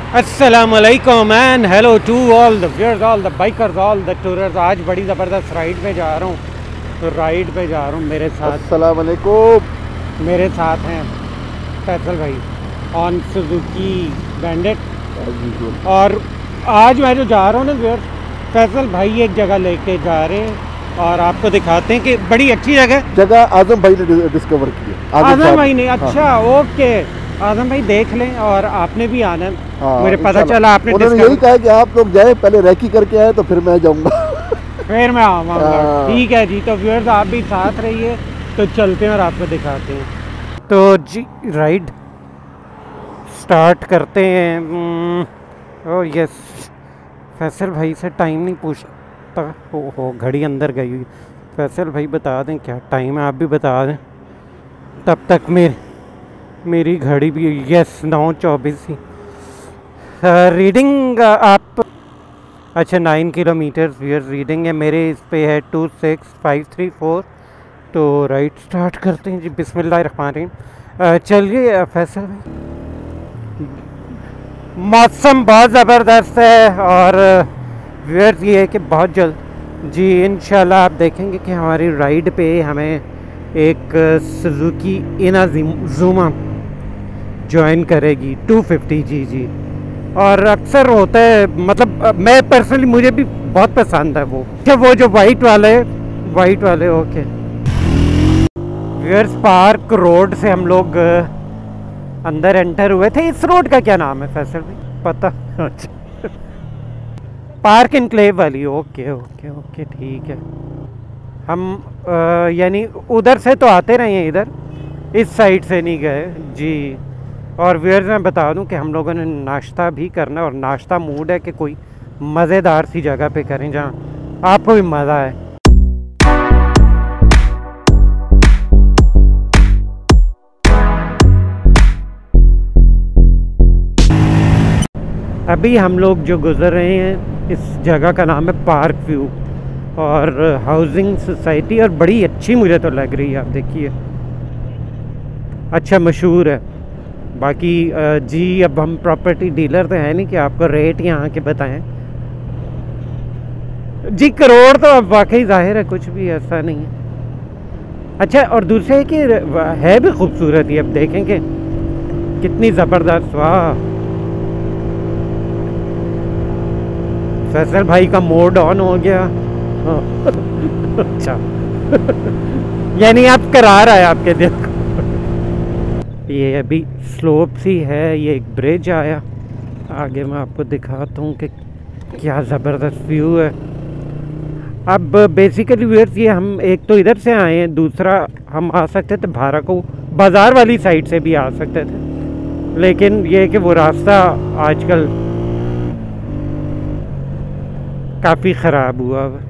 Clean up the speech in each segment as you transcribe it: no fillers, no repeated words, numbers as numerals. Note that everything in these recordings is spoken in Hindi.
अस्सलामुअलैकुम and hello to all the viewers, all the bikers, all the tourers. आज बड़ी ज़बरदस्त राइड पे जा रहा हूँ। तो राइड पे जा रहा हूँ, मेरे साथ हैं फैसल भाई ऑन सुजुकी बैंडिट। और आज मैं जो जा रहा हूँ ना व्यूअर्स, फैसल भाई एक जगह लेके जा रहे हैं और आपको दिखाते हैं कि बड़ी अच्छी जगह आजम भाई ने डिस्कवर की है। आजम भाई ने, अच्छा ओके। आजम भाई देख लें, और आपने भी आना। मुझे पता चला आपने यही कहा कि आप लोग जाए, पहले रैकी करके आए तो फिर मैं जाऊंगा। फिर मैं आऊँगा। ठीक है जी। तो व्यूअर्स आप भी साथ रहिए, तो चलते हैं और आपको दिखाते हैं। तो जी राइड स्टार्ट करते हैं। ओह यस, फैसल भाई से टाइम नहीं पूछता। हो घड़ी अंदर गई हुई। फैसल भाई बता दें क्या टाइम है, आप भी बता दें तब तक मेरी घड़ी भी। यस 9:24 ही रीडिंग। आप अच्छा 9 किलोमीटर रीडिंग है मेरे। इस पे है 26534। तो राइट स्टार्ट करते हैं जी। बिस्मिल्लाहिर्रहमानिर्रहीम। चलिए फैसल भाई, मौसम बहुत ज़बरदस्त है और व्यूअर्स ये है कि बहुत जल्द जी इंशाल्लाह आप देखेंगे कि हमारी राइड पे हमें एक सुजुकी इनाजुमा ज्वाइन करेगी 250 जी। और अक्सर होता है, मतलब मैं पर्सनली, मुझे भी बहुत पसंद है वो। क्या वो जो वाइट वाले ओके। व्यूअर्स पार्क रोड से हम लोग अंदर एंटर हुए थे। इस रोड का क्या नाम है फैसल भाई, पता? पार्क इनक्लेव वाली। ओके ओके ओके ठीक है। हम यानी उधर से तो आते रहे हैं, इधर इस साइड से नहीं गए जी। और व्यूअर्स मैं बता दूं कि हम लोगों ने नाश्ता भी करना, और नाश्ता मूड है कि कोई मज़ेदार सी जगह पे करें जहां आपको भी मज़ा आए। अभी हम लोग जो गुज़र रहे हैं, इस जगह का नाम है पार्क व्यू और हाउसिंग सोसाइटी, और बड़ी अच्छी मुझे तो लग रही है। आप देखिए, अच्छा मशहूर है। बाकी जी अब हम प्रॉपर्टी डीलर तो है नहीं कि आपको रेट यहाँ के बताएं जी। करोड़ तो अब वाकई जाहिर है कुछ भी ऐसा नहीं है। अच्छा, और दूसरे है कि है भी खूबसूरत ही। अब देखेंगे कितनी ज़बरदस्त। वाह, फैसल भाई का मोड ऑन हो गया। अच्छा यानी आप करार आया आपके दिल को। ये अभी स्लोप सी है, ये एक ब्रिज आया आगे। मैं आपको दिखाता हूँ कि क्या ज़बरदस्त व्यू है। अब बेसिकली व्यूअर्स ये हम एक तो इधर से आए हैं, दूसरा हम आ सकते थे भारा को बाज़ार वाली साइड से भी आ सकते थे, लेकिन ये कि वो रास्ता आजकल काफ़ी ख़राब हुआ है।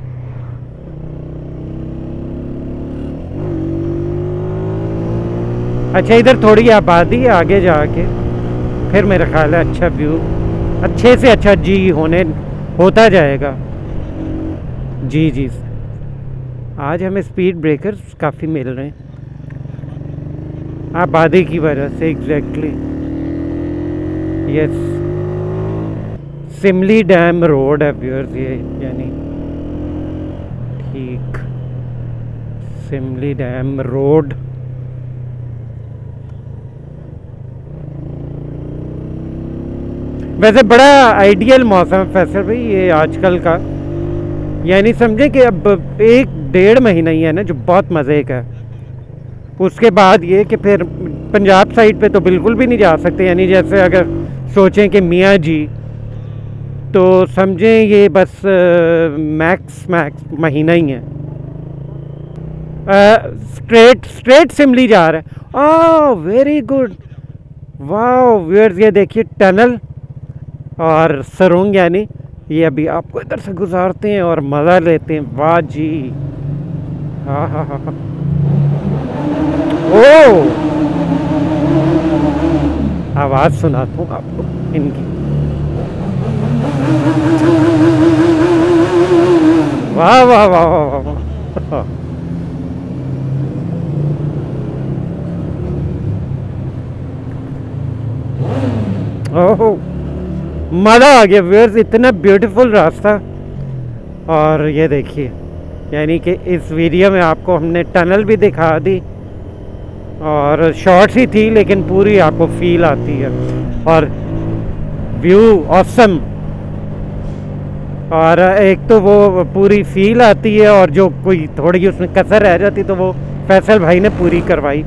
अच्छा, इधर थोड़ी आबादी है आगे जाके, फिर मेरा ख्याल है अच्छा व्यू, अच्छे से अच्छा जी होता जाएगा जी जी। आज हमें स्पीड ब्रेकर्स काफ़ी मिल रहे हैं आबादी की वजह से। Exactly yes, Simly dam road है व्यूअर्स ये, यानी ठीक सिमली डैम रोड। वैसे बड़ा आइडियल मौसम है फैसल भाई ये आजकल का, यानी समझे कि अब 1-1.5 महीना ही है ना जो बहुत मज़े का है। उसके बाद ये कि फिर पंजाब साइड पे तो बिल्कुल भी नहीं जा सकते। यानी जैसे अगर सोचें कि मियाँ जी, तो समझें ये बस मैक्स महीना ही है। स्ट्रेट सिमली जा रहा है। ओह वेरी गुड, वाह व्यूअर्स ये देखिए टनल और सरोंग, यानी ये अभी आपको इधर से गुजारते हैं और मज़ा लेते हैं। वाह जी, हाँ हाँ हाँ हाँ। ओ आवाज़ सुनाता हूँ आपको इनकी। वाह वाह वाह वाह वाह। ओह मज़ा आ गया व्यूअर्स, इतना ब्यूटीफुल रास्ता। और ये देखिए, यानी कि इस वीडियो में आपको हमने टनल भी दिखा दी और शॉर्ट्स ही थी लेकिन पूरी आपको फील आती है और व्यू ऑसम। और एक तो वो पूरी फील आती है और जो कोई थोड़ी उसमें कसर रह जाती तो वो फैसल भाई ने पूरी करवाई।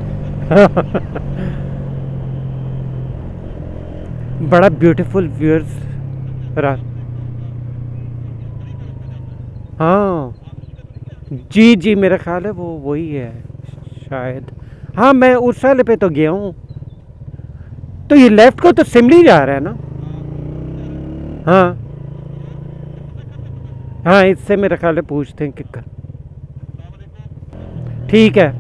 बड़ा ब्यूटीफुल व्यूअर्स रात। हाँ जी जी, मेरा ख्याल है वो वही है शायद। हाँ मैं उस वाले पे तो गया हूँ। तो ये लेफ्ट को तो सिमली जा रहा है ना? हाँ हाँ, इससे मेरा ख्याल है पूछते हैं कि ठीक है।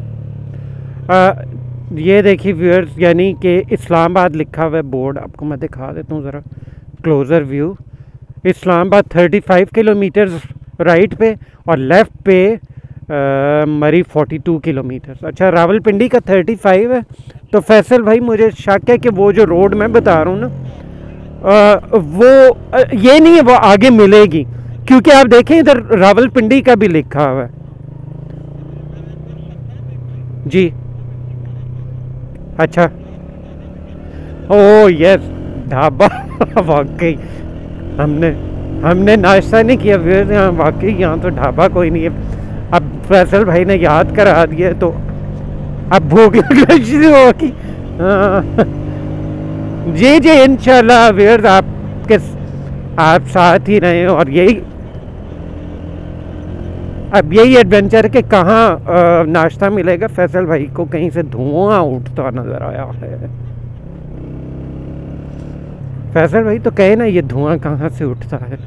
ये देखिए व्यूअर्स, यानी कि इस्लामाबाद लिखा हुआ है बोर्ड, आपको मैं दिखा देता हूँ ज़रा closer view. Islamabad 35 kilometre right पे और लेफ़्ट पे मरी 42 किलोमीटर। अच्छा, रावलपिंडी का 35 है। तो फैसल भाई मुझे शक है कि वो जो रोड मैं बता रहा हूँ ना, वो ये नहीं है, वो आगे मिलेगी, क्योंकि आप देखें इधर रावलपिंडी का भी लिखा हुआ है जी। अच्छा, ओ यस, ढाबा। वाकई हमने नाश्ता नहीं किया फिर यहाँ, वाकई यहाँ तो ढाबा कोई नहीं है। अब फैसल भाई ने याद करा दिया तो अब भूख लगना शुरू होगी। जी जी, इंशाल्लाह व्यूअर्स आप साथ ही रहें। और यही एडवेंचर के कहाँ नाश्ता मिलेगा। फैसल भाई को कहीं से धुआं उठता नजर आया है। फैसल भाई तो कहे ना, ये धुआं कहाँ से उठता है।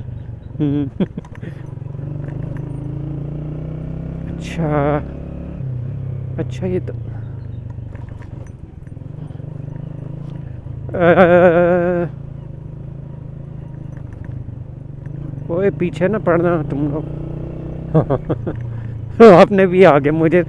अच्छा ये तो ओए पीछे ना पड़ना तुम लोग। आपने भी आगे मुझे।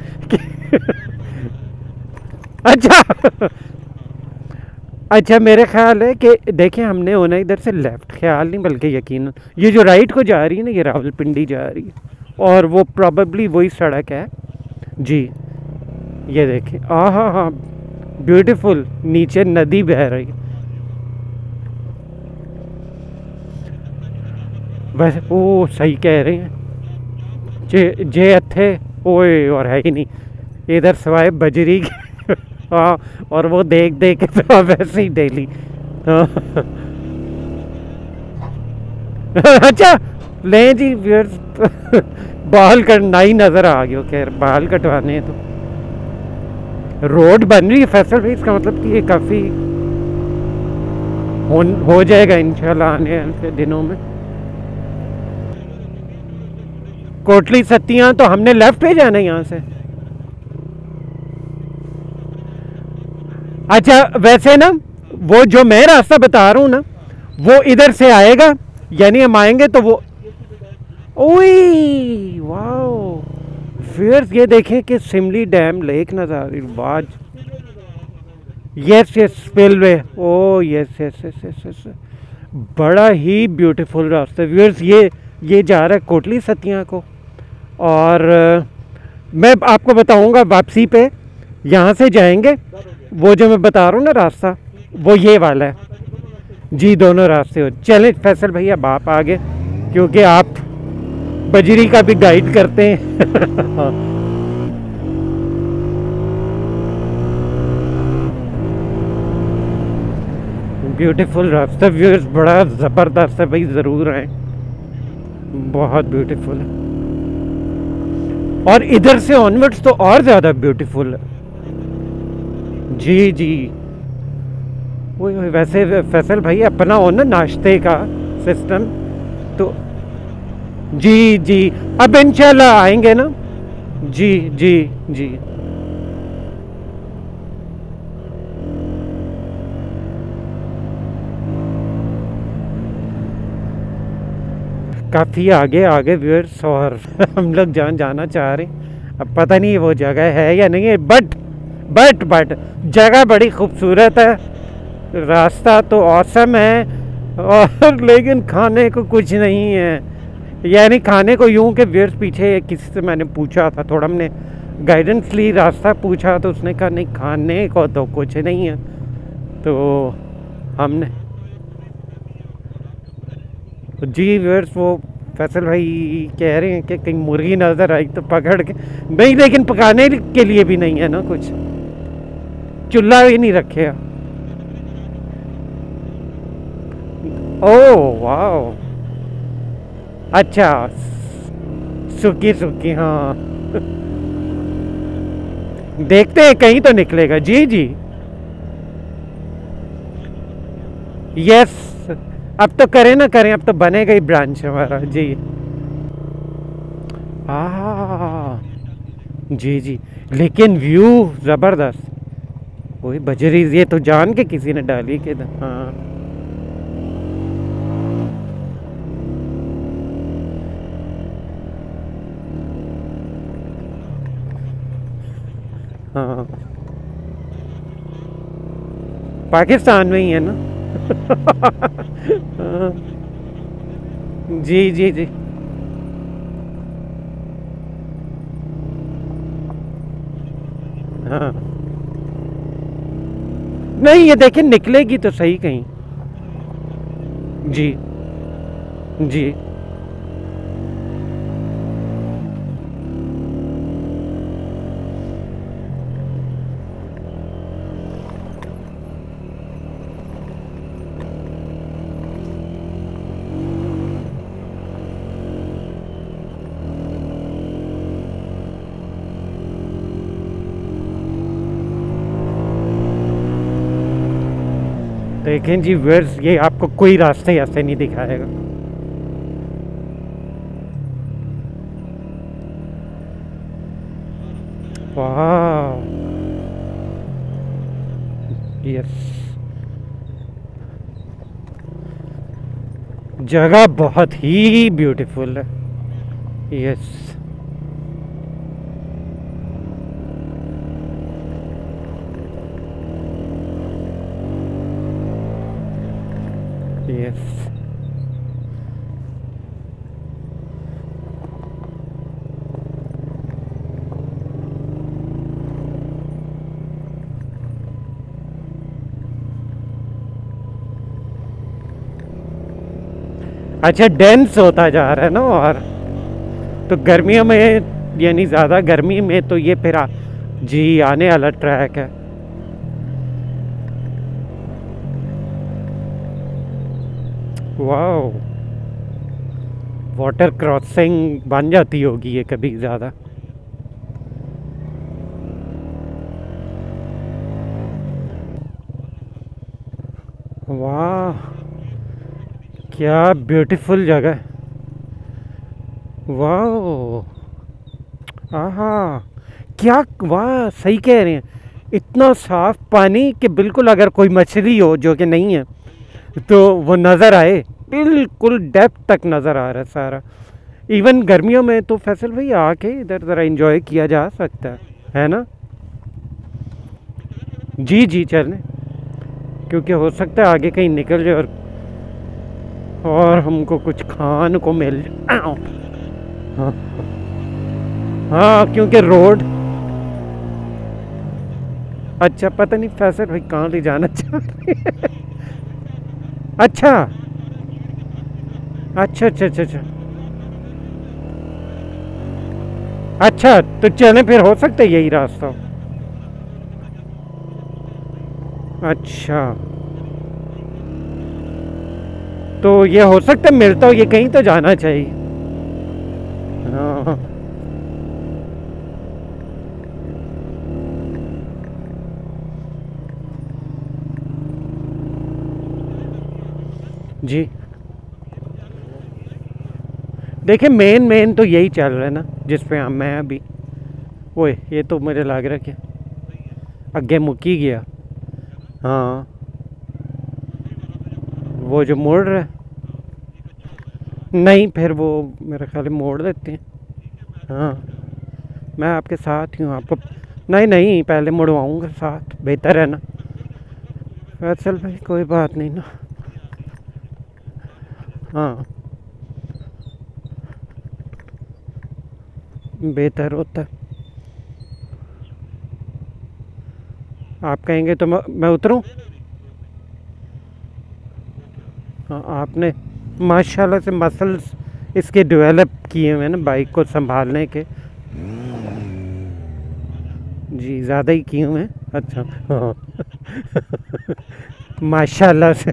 अच्छा मेरे ख्याल है कि देखें, हमने होना इधर से लेफ़्ट, ख्याल नहीं बल्कि यकीन ये जो राइट को जा रही है ना, ये रावलपिंडी जा रही है और वो प्रॉबेबली वही सड़क है जी। ये देखें, हाँ हाँ, ब्यूटीफुल, नीचे नदी बह रही है। वैसे ओ सही कह रहे हैं, जे अथे ओए और है ही नहीं इधर सवाए बजरी। हाँ, और वो देख देख के तो वैसे ही डेली। अच्छा ले जी व्यूअर्स, बाल कटना ही नज़र आ गया। खैर बाल कटवाने हैं तो रोड बन रही है फैसल भाई, इसका मतलब कि ये काफ़ी हो जाएगा इंशाल्लाह आने के दिनों में। कोटली सत्तियाँ तो हमने लेफ्ट पे जाना है यहाँ से। अच्छा वैसे ना, वो जो मैं रास्ता बता रहा हूँ ना, वो इधर से आएगा, यानी हम आएंगे तो वो ओए वाओ व्यूअर्स, ये देखें कि सिमली डैम लेक नजर आ रही। Was yes yes, spillway, oh yes yes yes yes yes, बड़ा ही ब्यूटीफुल रास्ता व्यूअर्स। ये जा रहा है कोटली सत्तियाँ को। और मैं आपको बताऊंगा वापसी पे, यहाँ से जाएंगे, वो जो मैं बता रहा हूँ ना रास्ता, वो ये वाला है जी। दोनों रास्ते हो। चलें फैसल भैया आप आगे, क्योंकि आप बजरी का भी गाइड करते हैं। ब्यूटीफुल रास्ता व्यूअर्स, बड़ा ज़बरदस्त है भाई, ज़रूर आए, बहुत ब्यूटीफुल है। और इधर से ऑनवर्ड्स तो और ज़्यादा ब्यूटीफुल है जी जी। वो वैसे फैसल भाई अपना हो ना नाश्ते का सिस्टम तो जी जी, अब इंशाल्लाह आएंगे ना जी जी जी। काफ़ी आगे व्यूअर्स, और हम लोग जहाँ जाना चाह रहे हैं, अब पता नहीं वो जगह है या नहीं है, बट जगह बड़ी खूबसूरत है, रास्ता तो औसम है। और लेकिन खाने को कुछ नहीं है, यानी खाने को यूं के व्यर्थ। पीछे किसी से मैंने पूछा था, थोड़ा हमने गाइडेंस ली, रास्ता पूछा, तो उसने कहा नहीं खाने को तो कुछ नहीं है। तो हमने जी व्यर्थ वो फैसल भाई कह रहे हैं कि कहीं मुर्गी नज़र आई तो पकड़ के, नहीं लेकिन पकाने के लिए भी नहीं है ना, कुछ चूल्हा भी नहीं रखे। ओह वाह, अच्छा सूखी सूखी, हाँ देखते हैं कहीं तो निकलेगा। जी जी यस, अब तो करें ना करें, अब तो बनेगा ही ब्रांच हमारा। जी जी जी, लेकिन व्यू ज़बरदस्त। वही बजरी, ये तो जान के किसी ने डाली के। हाँ हाँ, पाकिस्तान में ही है ना। हाँ, जी जी जी हाँ, नहीं ये देखिए निकलेगी तो सही कहीं। जी जी देखें जी व्यूअर्स, ये आपको कोई रास्ते ऐसे नहीं दिखाएगा। वाह यस, जगह बहुत ही ब्यूटीफुल है। यस यस, अच्छा डेंस होता जा रहा है ना। और तो गर्मियों में, यानी ज़्यादा गर्मी में तो ये फिर जी आने वाला ट्रैक है। वाह, वाटर क्रॉसिंग बन जाती होगी ये कभी ज़्यादा। वाह क्या ब्यूटीफुल जगह है। वाह आहा, क्या वाह, सही कह रहे हैं। इतना साफ पानी कि बिल्कुल अगर कोई मछली हो, जो कि नहीं है, तो वो नज़र आए, बिल्कुल डेप्थ तक नज़र आ रहा है सारा। इवन गर्मियों में तो फैसल भाई आके इधर ज़रा एंजॉय किया जा सकता है ना। जी जी चलें, क्योंकि हो सकता है आगे कहीं निकल जाए और हमको कुछ खाने को मिल जाए। हाँ हाँ, क्योंकि रोड, अच्छा पता नहीं फैसल भाई कहाँ ले जाना चाह रहे हैं। अच्छा अच्छा अच्छा अच्छा अच्छा अच्छा, तो चलें फिर, हो सकता है यही रास्ता हो। अच्छा तो ये हो सकता है मिलता हो, ये कहीं तो जाना चाहिए। हाँ जी, देखिए मेन तो यही चल रहा है ना, जिस पे हम मैं अभी। ओए ये तो मुझे लग रहा है कि आगे मुकी गया। हाँ वो जो मोड़ रहा है, नहीं फिर वो मेरे ख्याल में मोड़ देते हैं। हाँ मैं आपके साथ ही हूँ, आपको नहीं नहीं पहले मुड़वाऊँगा साथ, बेहतर है ना। चल भाई कोई बात नहीं ना। हाँ बेहतर होता। आप कहेंगे तो मैं उतरूं? हाँ, आपने माशाल्लाह से मसल्स इसके डेवलप किए हुए हैं ना बाइक को संभालने के। जी ज़्यादा ही किए हुए हैं। अच्छा हाँ माशाल्लाह से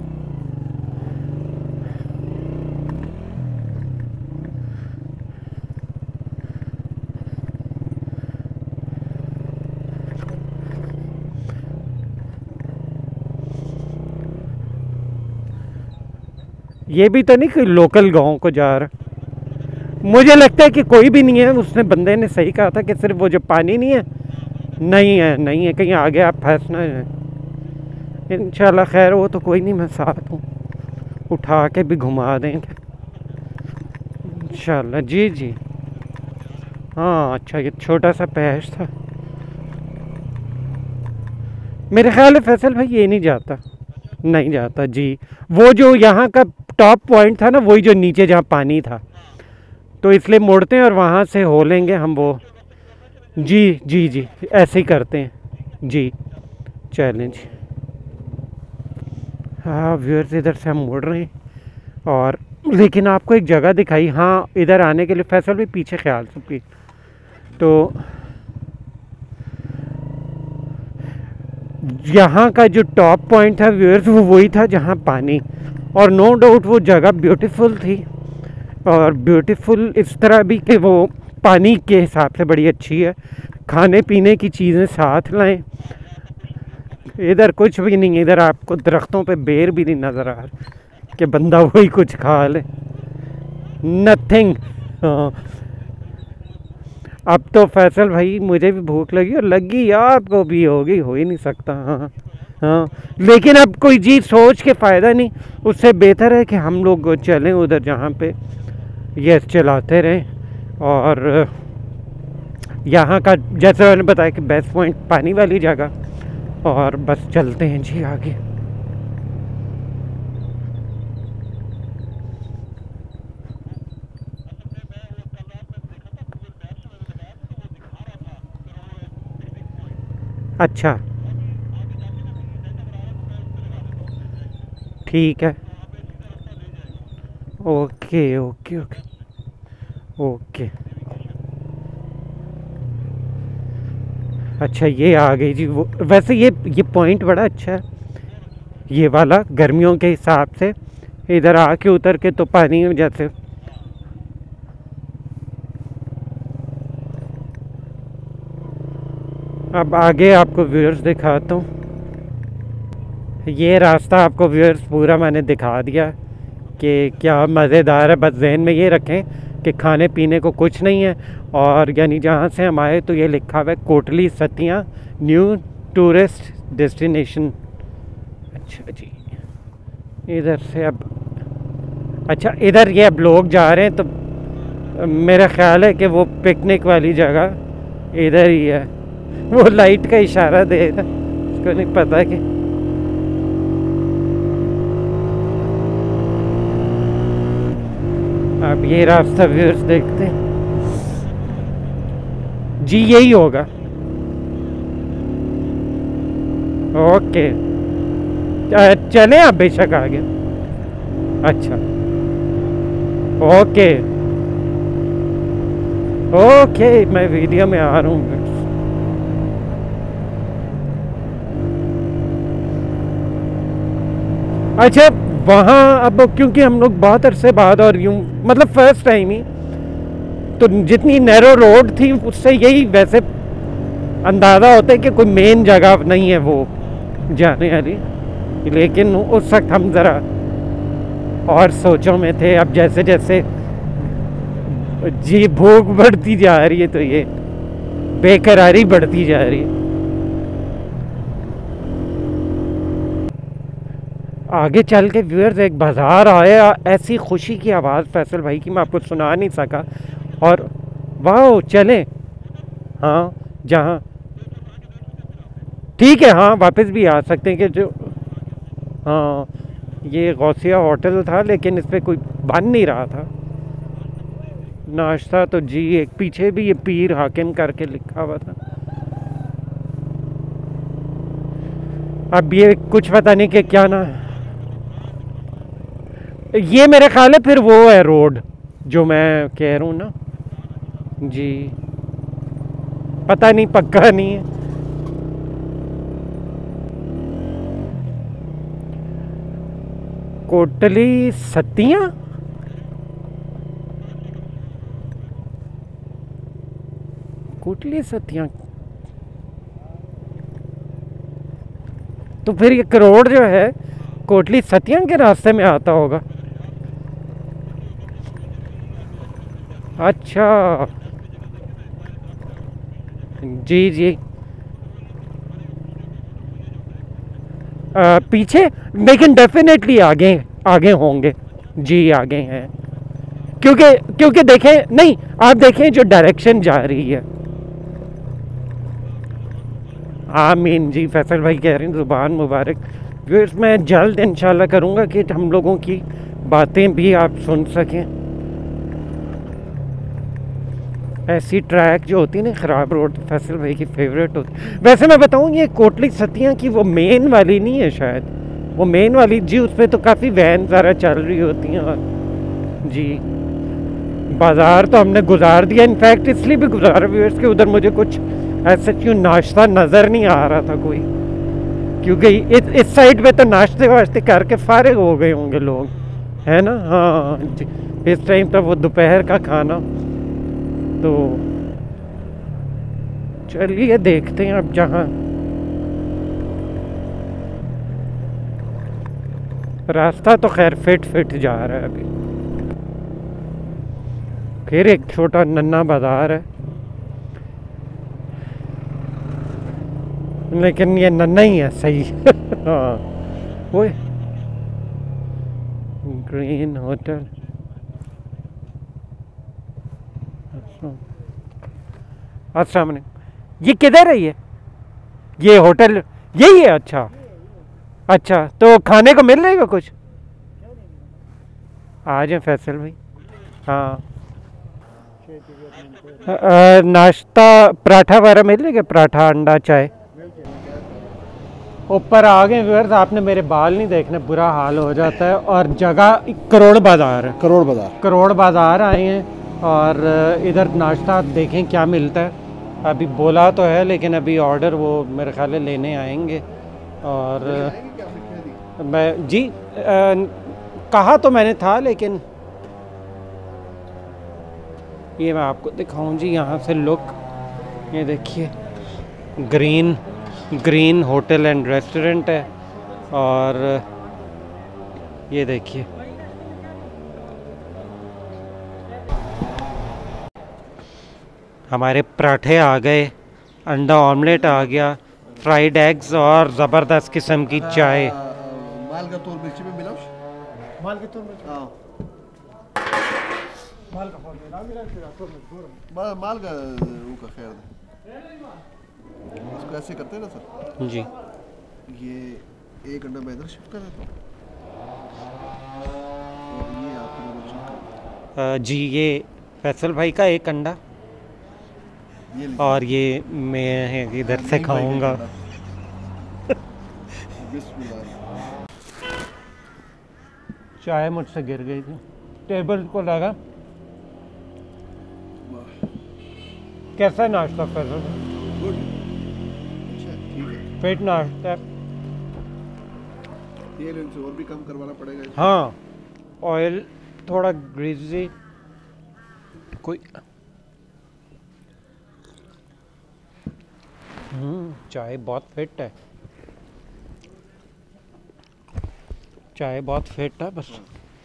ये भी तो नहीं कि लोकल गांव को जा रहा। मुझे लगता है कि कोई भी नहीं है। उसने बंदे ने सही कहा था कि सिर्फ वो जो पानी नहीं है, नहीं है, कहीं आगे आप फंस ना जाए। इंशाल्लाह खैर वो तो कोई नहीं, मैं साथ हूँ, उठा के भी घुमा देंगे इंशाल्लाह। जी जी हाँ। अच्छा ये छोटा सा पैच था। मेरे ख्याल है फैसल भाई ये नहीं जाता, नहीं जाता जी। वो जो यहाँ का टॉप पॉइंट था ना, वही जो नीचे जहाँ पानी था, तो इसलिए मोड़ते हैं और वहाँ से हो लेंगे हम वो। जी जी जी ऐसे ही करते हैं जी। चैलेंज हाँ व्यूअर्स, इधर से हम मोड़ रहे हैं और लेकिन आपको एक जगह दिखाई। हाँ इधर आने के लिए फैसल भी पीछे ख्याल से प्लीज। तो यहाँ का जो टॉप पॉइंट था व्यूअर्स, वो वही था जहाँ पानी, और नो डाउट वो जगह ब्यूटीफुल थी। और ब्यूटीफुल इस तरह भी कि वो पानी के हिसाब से बड़ी अच्छी है। खाने पीने की चीज़ें साथ लाएं। इधर कुछ भी नहीं, इधर आपको दरख्तों पे बेर भी नहीं नज़र आ रहा कि बंदा वही कुछ खा ले। नथिंग। अब तो फैसल भाई मुझे भी भूख लगी, और लगी या आपको भी होगी, हो ही नहीं सकता। हाँ हाँ लेकिन अब कोई चीज़ सोच के फ़ायदा नहीं। उससे बेहतर है कि हम लोग चलें उधर जहाँ पे ये चलाते रहें। और यहाँ का जैसे मैंने बताया कि बेस्ट पॉइंट पानी वाली जगह, और बस चलते हैं जी आगे। अच्छा ठीक है। Okay okay okay okay. अच्छा ये आ गई जी वो। वैसे ये पॉइंट बड़ा अच्छा है ये वाला, गर्मियों के हिसाब से इधर आके उतर के तो पानी में जैसे। अब आगे आपको व्यूअर्स दिखाता हूँ। ये रास्ता आपको व्यूअर्स पूरा मैंने दिखा दिया कि क्या मज़ेदार है। बस जहन में ये रखें कि खाने पीने को कुछ नहीं है। और यानी जहाँ से हम आए तो ये लिखा हुआ है कोटली सतिया न्यू टूरिस्ट डेस्टिनेशन। अच्छा जी इधर से अब, अच्छा इधर ये अब लोग जा रहे हैं, तो मेरा ख्याल है कि वो पिकनिक वाली जगह इधर ही है। वो लाइट का इशारा देगा, उसको नहीं पता कि अब ये रास्ता व्यूअर्स देखते हैं जी, यही होगा। ओके चलें आप बेशक आगे। अच्छा ओके ओके मैं वीडियो में आ रहा हूँ। अच्छा वहाँ अब क्योंकि हम लोग बहुत अरसे बाद और यूँ मतलब फर्स्ट टाइम ही, तो जितनी नैरो रोड थी उससे यही वैसे अंदाज़ा होता है कि कोई मेन जगह नहीं है वो जाने वाली। लेकिन उस वक्त हम ज़रा और सोचों में थे। अब जैसे जैसे जी भूख बढ़ती जा रही है तो ये बेकरारी बढ़ती जा रही है। आगे चल के व्यूअर्स एक बाज़ार आया, ऐसी खुशी की आवाज़ फैसल भाई की मैं आपको सुना नहीं सका। और वाह चले हाँ जहाँ ठीक है, हाँ वापस भी आ सकते हैं कि जो हाँ ये गौसिया होटल था, लेकिन इस पर कोई बन नहीं रहा था। नाश्ता तो जी एक पीछे भी ये पीर हाकिम करके लिखा हुआ था। अब ये कुछ पता नहीं कि क्या ना, ये मेरे ख्याल है फिर वो है रोड जो मैं कह रहा हूँ ना जी, पता नहीं, पक्का नहीं है। कोटली सतियाँ, कोटली सतियाँ, तो फिर ये करोड़ जो है कोटली सतियाँ के रास्ते में आता होगा। अच्छा जी जी। पीछे, लेकिन डेफिनेटली आगे आगे होंगे जी, आगे हैं, क्योंकि क्योंकि देखें नहीं, आप देखें जो डायरेक्शन जा रही है। आमीन जी, फैसल भाई कह रहे हैं ज़ुबान मुबारक। फिर मैं जल्द इंशाल्लाह करूँगा कि हम लोगों की बातें भी आप सुन सकें। ऐसी ट्रैक जो होती है ना, ख़राब रोड, फैसल भाई की फेवरेट होती। वैसे मैं बताऊँ, ये कोटली सतियाँ की वो मेन वाली नहीं है शायद, वो मेन वाली जी, उस पर तो काफ़ी वैन ज़रा चल रही होती हैं। और जी बाज़ार तो हमने गुजार दिया, इनफैक्ट इसलिए भी गुजारा व्यूअर्स के उधर मुझे कुछ ऐसा क्यों नाश्ता नज़र नहीं आ रहा था कोई, क्योंकि इस साइड पे तो नाश्ते वाश्ते करके फारिग हो गए होंगे लोग, है ना। हाँ जी, इस टाइम पर वो दोपहर का खाना। तो चलिए देखते हैं अब, जहाँ रास्ता तो खैर फिट जा रहा है। अभी फिर एक छोटा नन्ना बाजार है, लेकिन ये नन्ना ही है सही। हाँ वो ग्रीन होटल। अस्सलाम वालेकुम। ये किधर है ये होटल यही है? अच्छा अच्छा, तो खाने को मिल जाएगा कुछ? आ जाए फैसल भाई। हाँ नाश्ता पराठा वगैरह मिल जाएगा, पराठा अंडा चाय। ऊपर आ गए व्यूअर्स, आपने मेरे बाल नहीं देखने, बुरा हाल हो जाता है। और जगह करोड़ बाज़ार है, करोड़ बाज़ार आए हैं। और इधर नाश्ता देखें क्या मिलता है। अभी बोला तो है, लेकिन अभी ऑर्डर वो मेरे ख्याल है लेने आएंगे। और मैं जी कहा तो मैंने था, लेकिन ये मैं आपको दिखाऊं जी, यहाँ से लुक ये देखिए, ग्रीन होटल एंड रेस्टोरेंट है। और ये देखिए हमारे पराठे आ गए, अंडा ऑमलेट आ गया, फ्राइड एग्स और ज़बरदस्त किस्म की चाय। माल का तोल मिर्ची में मिलाओ, माल के तोल मिर्ची, हाँ माल का वो का खैर इसको ऐसे करते हैं ना सर जी। ये एक अंडा मैं इधर शिफ्ट कर देता हूँ, और ये आपको जी ये फैसल भाई का एक अंडा, और ये मैं इधर से खाऊंगा। चाय मुझसे गिर गई थी, टेबल को लगा। कैसा नाश्ता फैसल? पेट नाश्ता, तेल इनसे और भी कम करवाना पड़ेगा। हाँ ऑयल थोड़ा ग्रीजी कोई। चाय बहुत फिट है, चाय बहुत फिट है बस।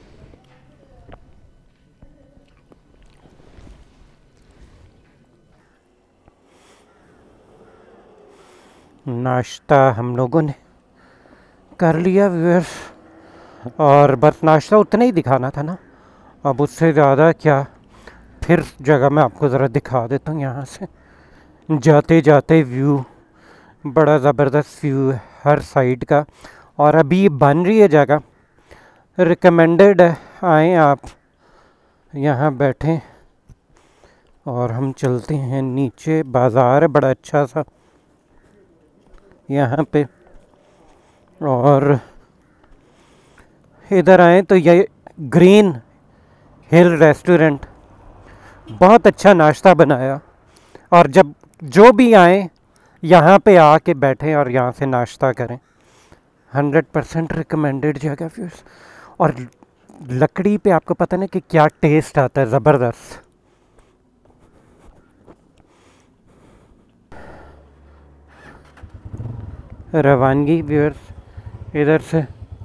नाश्ता हम लोगों ने कर लिया व्यूअर्स, और बस नाश्ता उतना ही दिखाना था ना, अब उससे ज़्यादा क्या। फिर जगह मैं आपको ज़रा दिखा देता हूँ। यहाँ से जाते जाते व्यू बड़ा ज़बरदस्त व्यू है हर साइड का। और अभी बन रही है जगह, रिकमेंडेड है, आएँ आप यहाँ बैठें। और हम चलते हैं नीचे, बाज़ार है बड़ा अच्छा सा यहाँ पे। और इधर आए तो ये ग्रीन हिल रेस्टोरेंट, बहुत अच्छा नाश्ता बनाया। और जब जो भी आए यहाँ पे आके बैठें और यहाँ से नाश्ता करें। 100% रिकमेंडेड जगह व्यूअर्स। और लकड़ी पे आपको पता ना कि क्या टेस्ट आता है, ज़बरदस्त। रवानगी व्यूअर्स इधर से,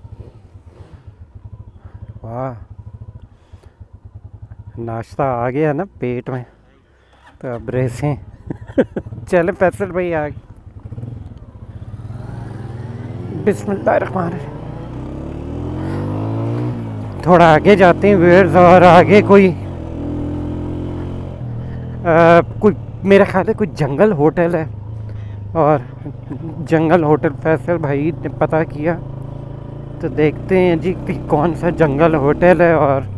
वाह, नाश्ता आ गया ना पेट में, तो अब रेसें चले फैसल भाई आगे। बिस्मिल्लाहिर्रहमानिर्रहीम। थोड़ा आगे जाते हैं व्यूअर्स, और आगे कोई मेरा ख्याल है कोई जंगल होटल है। और जंगल होटल फैसल भाई ने पता किया, तो देखते हैं जी कि कौन सा जंगल होटल है और